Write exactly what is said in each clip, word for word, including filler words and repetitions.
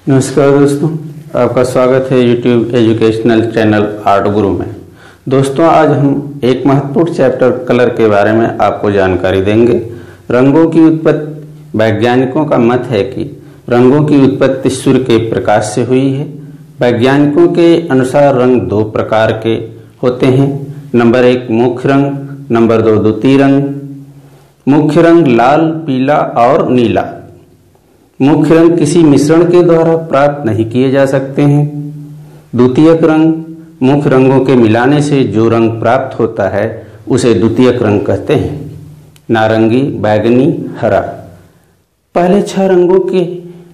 नमस्कार दोस्तों, आपका स्वागत है यूट्यूब एजुकेशनल चैनल आर्ट गुरु में। दोस्तों, आज हम एक महत्वपूर्ण चैप्टर कलर के बारे में आपको जानकारी देंगे। रंगों की उत्पत्ति। वैज्ञानिकों का मत है कि रंगों की उत्पत्ति सूर्य के प्रकाश से हुई है। वैज्ञानिकों के अनुसार रंग दो प्रकार के होते हैं। नंबर एक मुख्य रंग, नंबर दो द्वितीय रंग। मुख्य रंग लाल, पीला और नीला। मुख्य रंग किसी मिश्रण के द्वारा प्राप्त नहीं किए जा सकते हैं। द्वितीयक रंग मुख्य रंगों के मिलाने से जो रंग प्राप्त होता है उसे द्वितीयक रंग कहते हैं। नारंगी, बैगनी, हरा। पहले छह रंगों के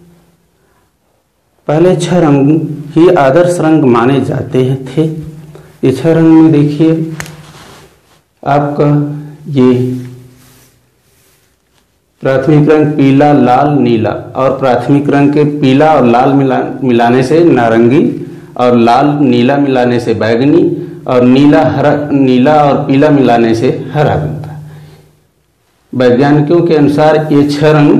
पहले छह रंग ही आदर्श रंग माने जाते थे। ये छह रंग में देखिए आपका ये प्राथमिक रंग पीला, लाल, नीला और प्राथमिक रंग के पीला और लाल मिला मिलाने से नारंगी और लाल नीला मिलाने से बैगनी और नीला हरा नीला और पीला मिलाने से हरा बनता है। वैज्ञानिकों के अनुसार ये छह रंग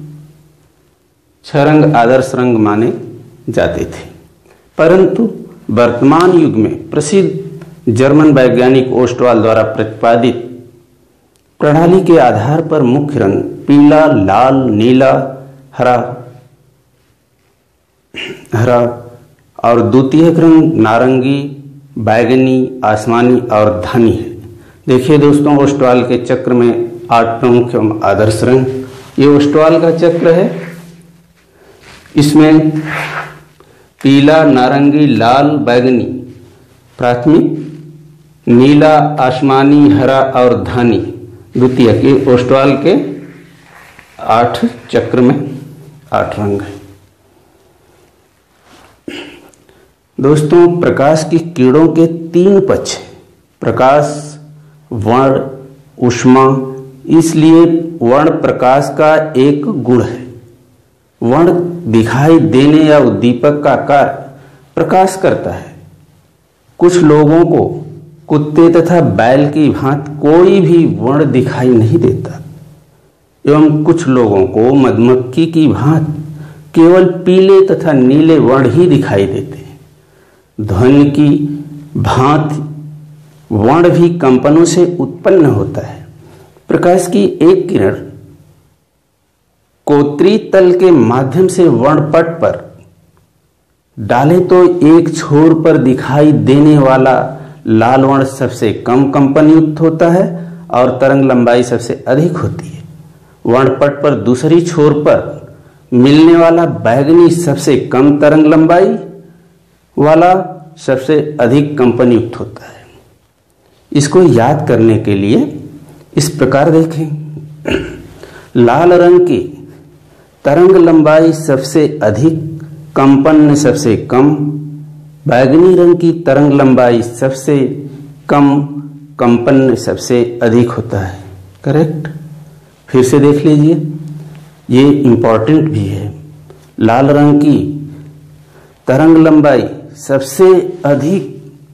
छह रंग आदर्श रंग माने जाते थे, परंतु वर्तमान युग में प्रसिद्ध जर्मन वैज्ञानिक ओस्टवाल द्वारा प्रतिपादित प्रणाली के आधार पर मुख्य रंग पीला, लाल, नीला, हरा हरा और द्वितीय रंग नारंगी, बैगनी, आसमानी और धानी है। देखिए दोस्तों, ओस्टवाल के चक्र में आठ प्रमुख एवं आदर्श रंग। ये ओस्टवाल का चक्र है। इसमें पीला, नारंगी, लाल, बैगनी प्राथमिक, नीला, आसमानी, हरा और धानी द्वितीय के ओस्टवाल के आठ चक्र में आठ रंग है। दोस्तों, प्रकाश की किरणों के तीन पक्ष हैं। प्रकाश, वर्ण, ऊष्मा। इसलिए वर्ण प्रकाश का एक गुण है। वर्ण दिखाई देने या उद्दीपक का कार्य प्रकाश करता है। कुछ लोगों को कुत्ते तथा बैल की भांति कोई भी वर्ण दिखाई नहीं देता एवं कुछ लोगों को मधुमक्खी की भांति केवल पीले तथा नीले वर्ण ही दिखाई देते हैं। ध्वनि की भांति वर्ण भी कंपनों से उत्पन्न होता है। प्रकाश की एक किरण को त्रितल के माध्यम से वर्णपट पर डाले तो एक छोर पर दिखाई देने वाला लाल वर्ण सबसे कम कंपन युक्त होता है और तरंग लंबाई सबसे अधिक होती है। वर्णपट पर दूसरी छोर पर मिलने वाला बैगनी सबसे कम तरंग लंबाई वाला सबसे अधिक कंपन युक्त होता है। इसको याद करने के लिए इस प्रकार देखें। लाल रंग की तरंग लंबाई सबसे अधिक, कंपन सबसे कम। बैगनी रंग की तरंग लंबाई सबसे कम, कंपन सबसे अधिक होता है। करेक्ट। फिर से देख लीजिए, ये इंपॉर्टेंट भी है। लाल रंग की तरंग लंबाई सबसे अधिक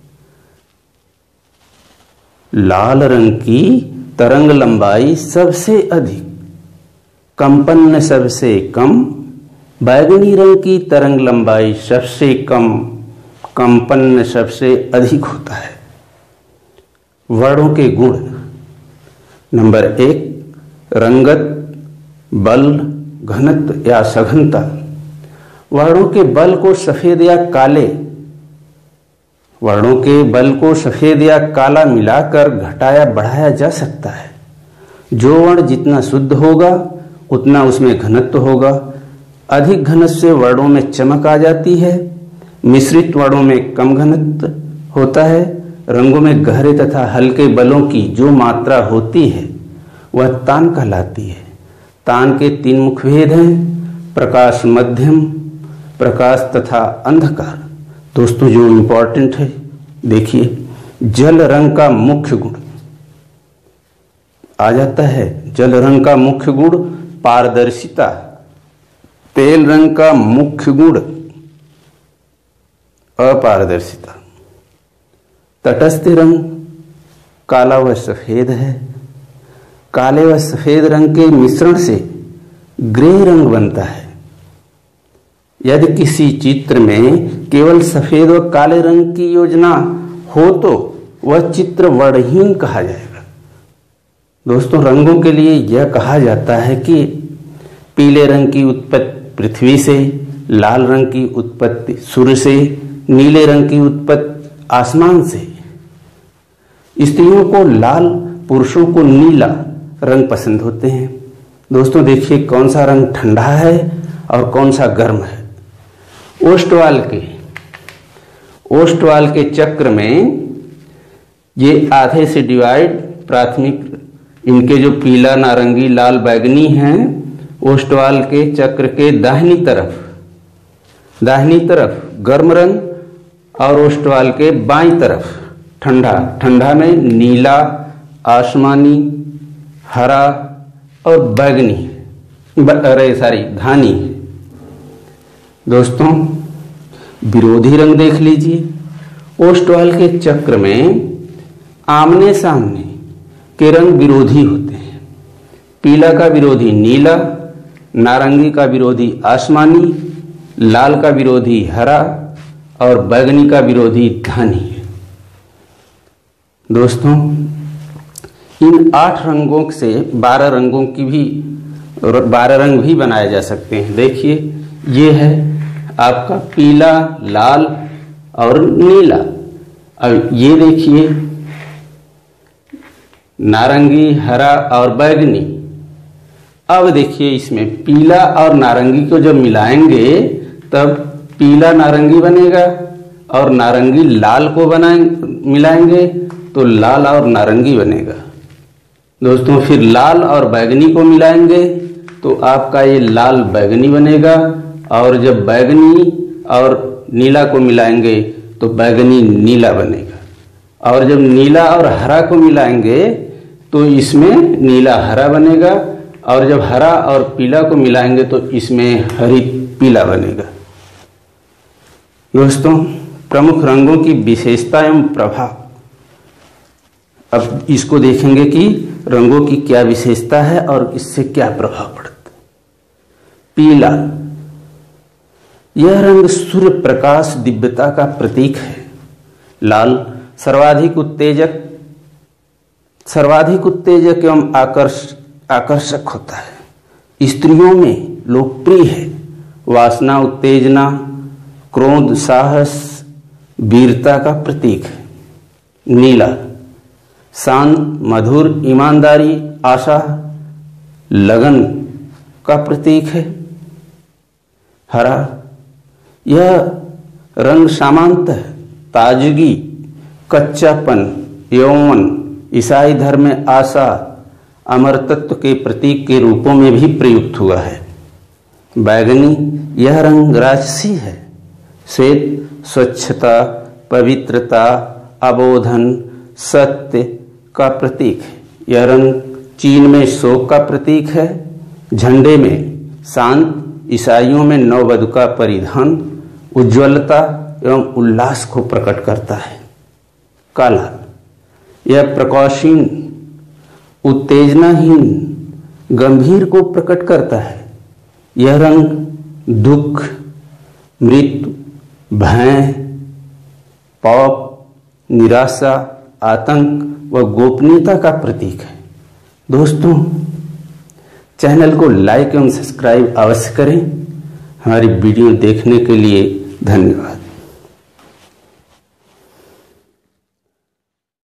लाल रंग की तरंग लंबाई सबसे अधिक, कंपन सबसे कम। बैगनी रंग की तरंग लंबाई सबसे कम, कंपन सबसे अधिक होता है। वर्णों के गुण। नंबर एक, रंगत, बल, घनत्व या सघनता। वर्णों के बल को सफेद या काले वर्णों के बल को सफेद या काला मिलाकर घटाया बढ़ाया जा सकता है। जो वर्ण जितना शुद्ध होगा उतना उसमें घनत्व होगा। अधिक घनत्व से वर्णों में चमक आ जाती है। मिश्रित वर्णों में कम घनत्व होता है। रंगों में गहरे तथा हल्के बलों की जो मात्रा होती है वह तान कहलाती है। तान के तीन मुख्य भेद हैं: प्रकाश, मध्यम प्रकाश तथा अंधकार। दोस्तों, जो इंपॉर्टेंट है देखिए, जल रंग का मुख्य गुण आ जाता है। जल रंग का मुख्य गुण पारदर्शिता। तेल रंग का मुख्य गुण अपारदर्शिता। तटस्थ रंग काला व सफेद है। काले व सफेद रंग के मिश्रण से ग्रे रंग बनता है। यदि किसी चित्र में केवल सफेद व काले रंग की योजना हो तो वह चित्र वर्णहीन कहा जाएगा। दोस्तों, रंगों के लिए यह कहा जाता है कि पीले रंग की उत्पत्ति पृथ्वी से, लाल रंग की उत्पत्ति सूर्य से, नीले रंग की उत्पत्ति आसमान से। स्त्रियों को लाल, पुरुषों को नीला रंग पसंद होते हैं। दोस्तों देखिए कौन सा रंग ठंडा है और कौन सा गर्म है। ओष्टवाल के ओष्टवाल के चक्र में ये आधे से डिवाइड, प्राथमिक इनके जो पीला, नारंगी, लाल, बैगनी हैं, ओष्टवाल के चक्र के दाहिनी तरफ दाहिनी तरफ गर्म रंग और ओष्टवाल के बाईं तरफ ठंडा। ठंडा में नीला, आसमानी, हरा और बैगनी, अरे सॉरी धानी। दोस्तों विरोधी रंग देख लीजिए। ओष्टवाल के चक्र में आमने सामने के रंग विरोधी होते हैं। पीला का विरोधी नीला, नारंगी का विरोधी आसमानी, लाल का विरोधी हरा और बैगनी का विरोधी धानी। दोस्तों इन आठ रंगों से बारह रंगों की भी बारह रंग भी बनाए जा सकते हैं। देखिए ये है आपका पीला, लाल और नीला। अब ये देखिए नारंगी, हरा और बैगनी। अब देखिए इसमें पीला और नारंगी को जब मिलाएंगे तब पीला नारंगी बनेगा और नारंगी लाल को बनाएंगे मिलाएंगे तो लाल और नारंगी बनेगा। दोस्तों फिर लाल और बैगनी को मिलाएंगे तो आपका ये लाल बैगनी बनेगा और जब बैगनी और नीला को मिलाएंगे तो बैगनी नीला बनेगा और जब नीला और हरा को मिलाएंगे तो इसमें नीला हरा बनेगा और जब हरा और पीला को मिलाएंगे तो इसमें हरित पीला बनेगा। दोस्तों प्रमुख रंगों की विशेषता एवं प्रभाव। अब इसको देखेंगे कि रंगों की क्या विशेषता है और इससे क्या प्रभाव पड़ता है। पीला, यह रंग सूर्य प्रकाश दिव्यता का प्रतीक है। लाल, सर्वाधिक उत्तेजक सर्वाधिक उत्तेजक एवं आकर्ष आकर्षक होता है। स्त्रियों में लोकप्रिय है। वासना, उत्तेजना, क्रोध, साहस, वीरता का प्रतीक है। नीला, शांत, मधुर, ईमानदारी, आशा, लगन का प्रतीक है। हरा, यह रंग सामान्यतः ताजगी, कच्चापन, यौवन, ईसाई धर्म में आशा, अमरतत्व के प्रतीक के रूपों में भी प्रयुक्त हुआ है। बैगनी, यह रंग राजसी है। श्वेत, स्वच्छता, पवित्रता, अबोधन, सत्य का प्रतीक है। यह रंग चीन में शोक का प्रतीक है। झंडे में शांत, ईसाइयों में नववधु का परिधान, उज्ज्वलता एवं उल्लास को प्रकट करता है। काला, यह प्रकाशहीन, उत्तेजनाहीन, गंभीर को प्रकट करता है। यह रंग दुख, मृत्यु, भय, पाप, निराशा, आतंक व गोपनीयता का प्रतीक है। दोस्तों चैनल को लाइक एवं सब्सक्राइब अवश्य करें। हमारी वीडियो देखने के लिए धन्यवाद।